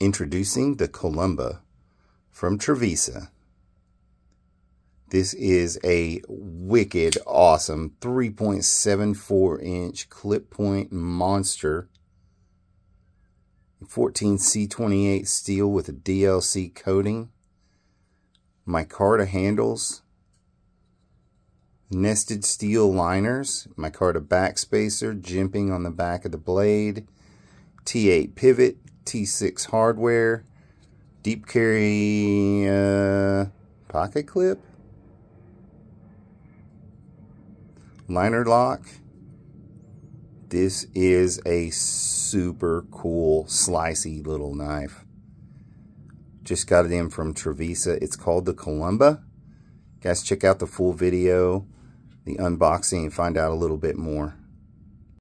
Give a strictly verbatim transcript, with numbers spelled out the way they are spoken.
Introducing the Columba from Trivisa. This is a wicked awesome three point seven four inch clip point monster. fourteen C twenty-eight steel with a D L C coating. Micarta handles. Nested steel liners. Micarta backspacer jimping on the back of the blade. T eight pivot. T six hardware. Deep carry uh, pocket clip. Liner lock. This is a super cool slicey little knife. Just got it in from Trivisa. It's called the Columba. Guys, check out the full video, the unboxing, and find out a little bit more.